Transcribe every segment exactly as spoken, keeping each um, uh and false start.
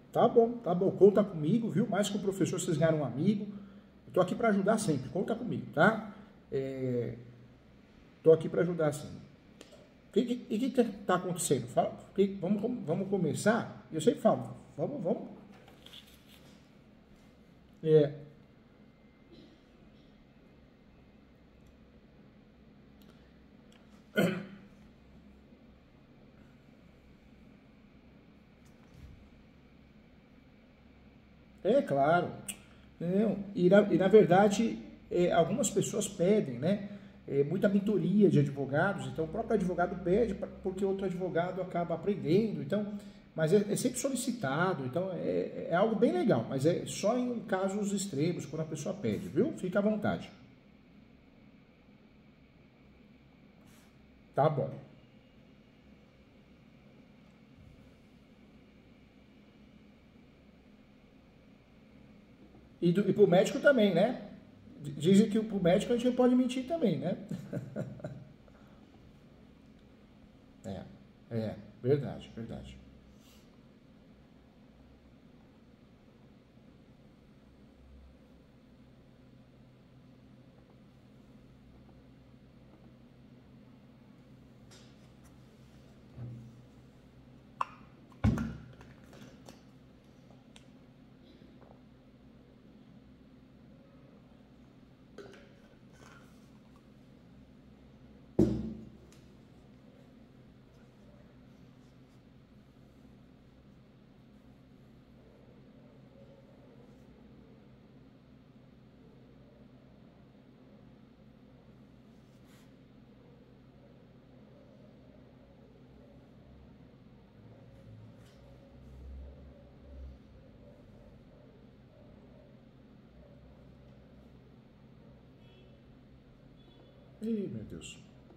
Tá bom, tá bom. Conta comigo, viu? Mais que o professor, vocês ganharam um amigo. Eu tô aqui para ajudar sempre. Conta comigo, tá? É... Tô aqui para ajudar sempre. O que, que, que tá acontecendo? Fala, que, vamos, vamos começar? Eu sempre falo, vamos, vamos. É. É claro. Não, e, na, e na verdade, é, algumas pessoas pedem, né? É, muita mentoria de advogados, então o próprio advogado pede porque outro advogado acaba aprendendo, então, mas é, é sempre solicitado, então é, é algo bem legal, mas é só em casos extremos, quando a pessoa pede, viu? Fica à vontade. Tá bom. E, do, e pro médico também, né? Dizem que pro médico a gente não pode mentir também, né? É, é, verdade, verdade. Ih, meu Deus.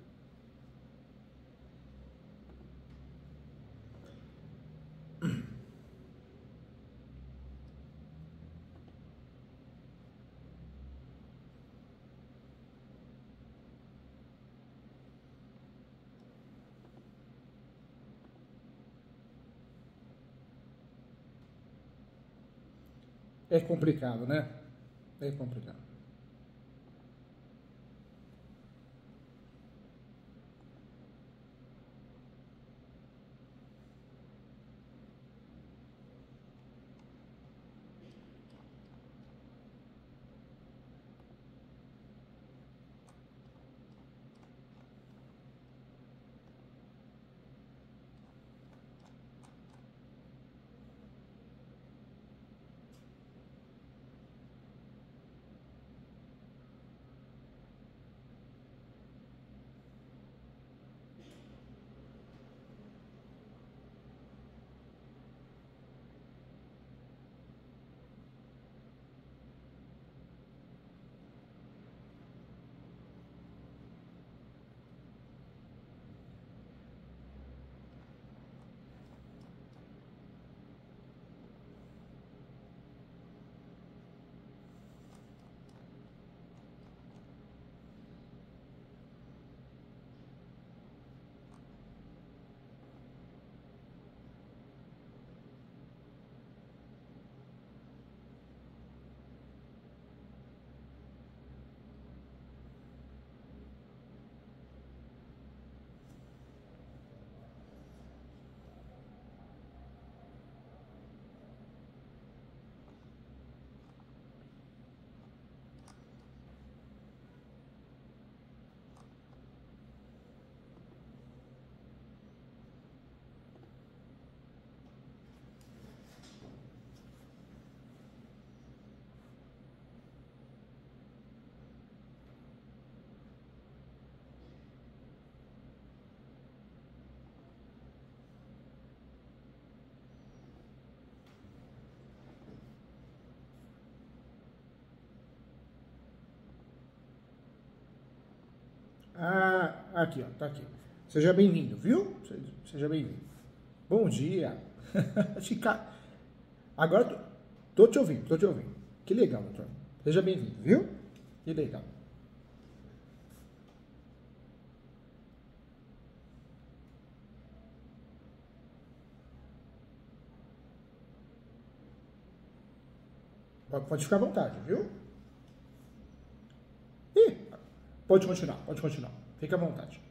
É complicado, né? É complicado. Ah, aqui, ó, tá aqui. Seja bem-vindo, viu? Seja bem-vindo. Bom dia. Fica... Agora tô, tô te ouvindo, tô te ouvindo. Que legal, doutor. Seja bem-vindo, viu? Que legal. Pode ficar à vontade, viu? Ih, pode continuar, pode continuar. Fica à vontade.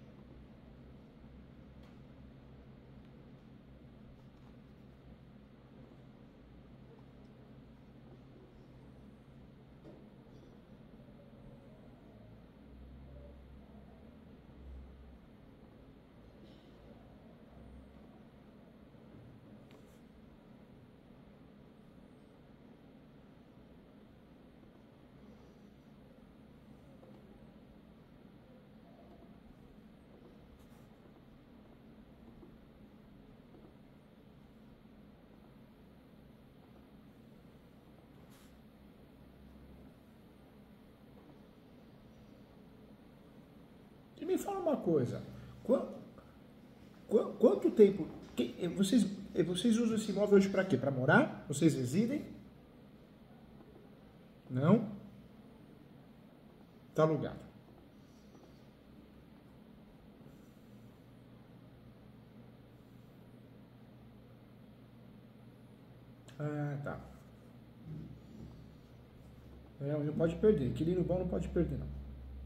E me fala uma coisa, quanto, quanto tempo, que, vocês, vocês usam esse imóvel hoje para quê? Para morar? Vocês residem? Não? Está alugado. Ah, tá. É, não pode perder, inquilino bom não pode perder não.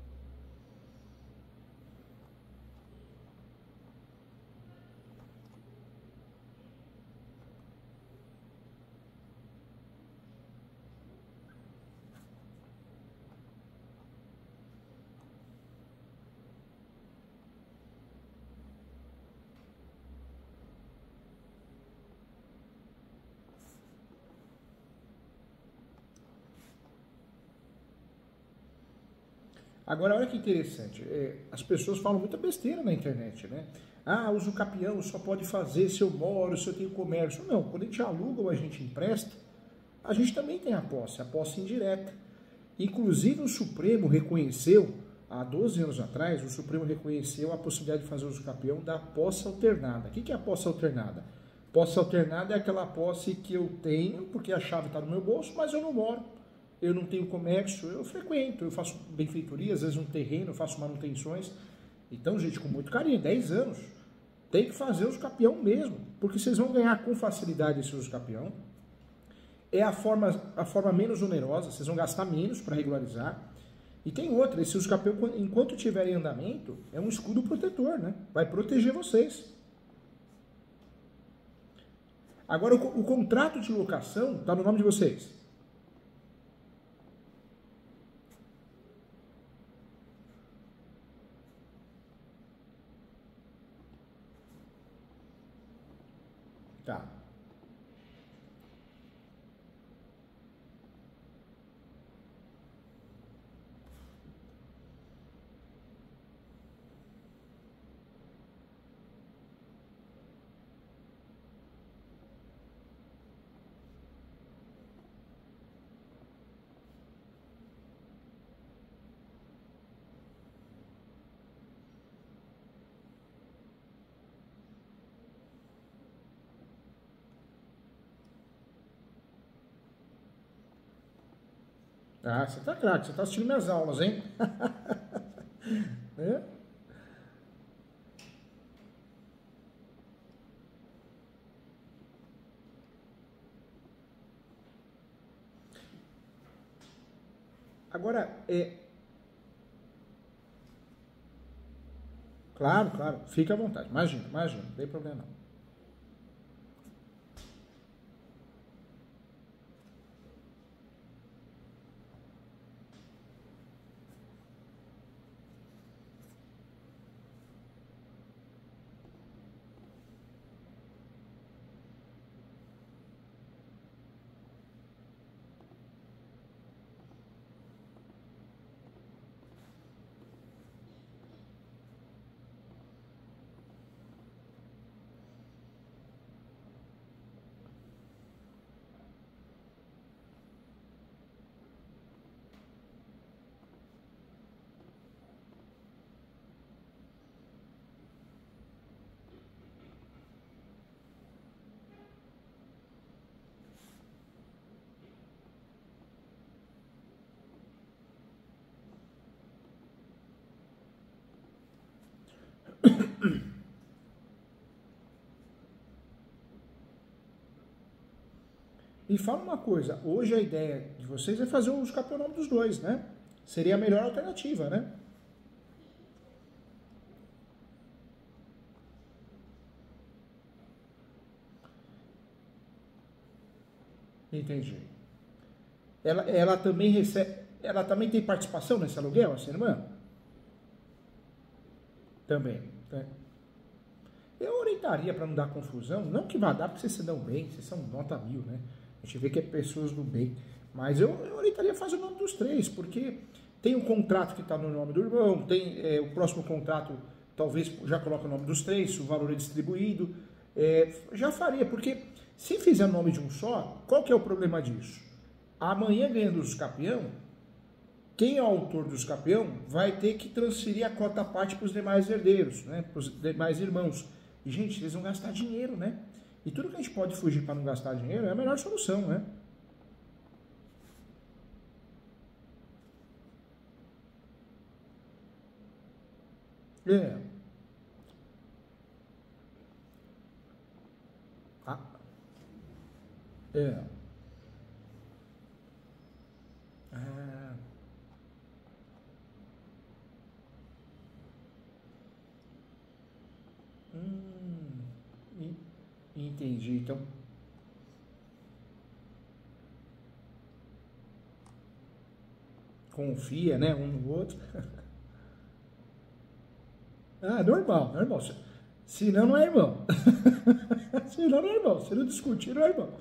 Agora, olha que interessante, é, as pessoas falam muita besteira na internet, né? Ah, uso capião só pode fazer se eu moro, se eu tenho comércio. Não, quando a gente aluga ou a gente empresta, a gente também tem a posse, a posse indireta. Inclusive o Supremo reconheceu, há doze anos atrás, o Supremo reconheceu a possibilidade de fazer uso capião da posse alternada. O que é a posse alternada? Posse alternada é aquela posse que eu tenho, porque a chave está no meu bolso, mas eu não moro. Eu não tenho comércio, eu frequento, eu faço benfeitoria, às vezes um terreno, eu faço manutenções. Então, gente, com muito carinho, dez anos, tem que fazer uso capião mesmo, porque vocês vão ganhar com facilidade esse uso capião. É a forma, a forma menos onerosa, vocês vão gastar menos para regularizar. E tem outra, esse uso capião, enquanto estiver em andamento, é um escudo protetor, né? Vai proteger vocês. Agora, o, o contrato de locação está no nome de vocês. Tá. Ah, você tá craque, você tá assistindo minhas aulas, hein? É? Agora, é... Claro, claro, fica à vontade, imagina, imagina, não tem problema não. Me fala uma coisa, hoje a ideia de vocês é fazer os campeonatos dos dois, né? Seria a melhor alternativa, né? Entendi. Ela, ela também recebe, ela também tem participação nesse aluguel, essa irmã? Também. Né? Eu orientaria para não dar confusão, não que vá dar, porque vocês se dão bem, vocês são nota mil, né? A gente vê que é pessoas do bem. Mas eu, eu orientaria a fazer o nome dos três, porque tem um contrato que está no nome do irmão, tem é, o próximo contrato, talvez já coloque o nome dos três, o valor é distribuído. É, já faria, porque se fizer o nome de um só, qual que é o problema disso? Amanhã, ganhando os campeão, quem é o autor dos campeão vai ter que transferir a cota parte para os demais herdeiros, né? Para os demais irmãos. E, gente, eles vão gastar dinheiro, né? E tudo que a gente pode fugir para não gastar dinheiro é a melhor solução, né? É. Ah, é. Ah, hum, en- entendi. Então, confia, né, um no outro. Ah, normal, normal. Se se não, não é irmão. Se não, não é irmão. Se não discutir, não é irmão.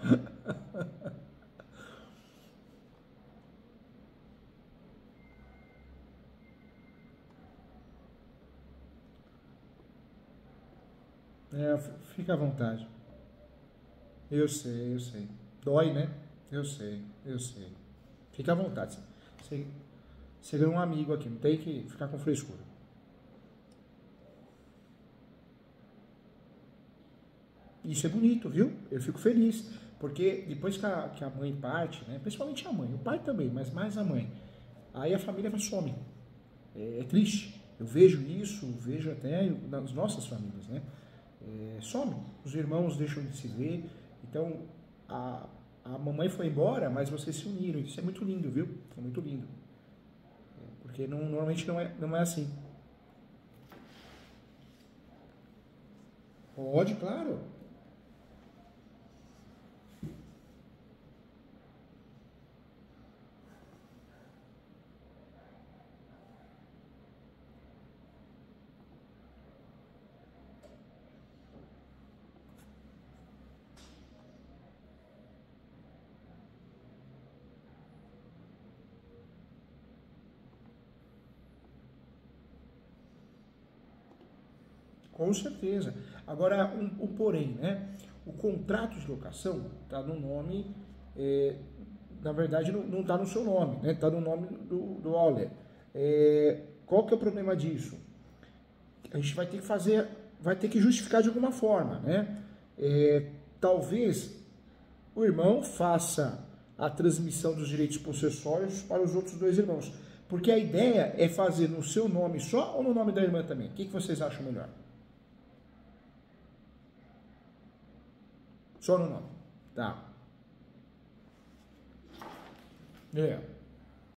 É, f- fica à vontade. Eu sei, eu sei. Dói, né? Eu sei, eu sei. Fica à vontade. Você, você ganhou um amigo aqui, não tem que ficar com frescura. Isso é bonito, viu? Eu fico feliz. Porque depois que a, que a mãe parte, né? Principalmente a mãe, o pai também, mas mais a mãe. Aí a família vai some. É, é triste. Eu vejo isso, vejo até nas nossas famílias, né? É, some. Os irmãos deixam de se ver. Então, a, a mamãe foi embora, mas vocês se uniram. Isso é muito lindo, viu? É muito lindo. Porque não, normalmente não é, não é assim. Pode, claro. Com certeza. Agora, um, um porém, né? O contrato de locação está no nome, é, na verdade, não está no seu nome, né? Está no nome do, do Auler. É, qual que é o problema disso? A gente vai ter que fazer, vai ter que justificar de alguma forma, né? É, talvez o irmão faça a transmissão dos direitos possessórios para os outros dois irmãos. Porque a ideia é fazer no seu nome só ou no nome da irmã também? O que, que vocês acham melhor? Só no nome. Tá. É.